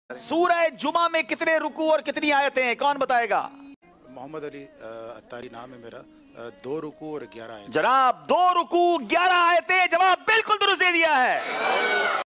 सूरह जुमा में कितने रुकू और कितनी आयतें हैं, कौन बताएगा? मोहम्मद अली अत्तारी नाम है मेरा। 2 रुकू और 11 आयतें। जनाब 2 रुकू 11 आयतें, जवाब बिल्कुल दुरुस्त दे दिया है।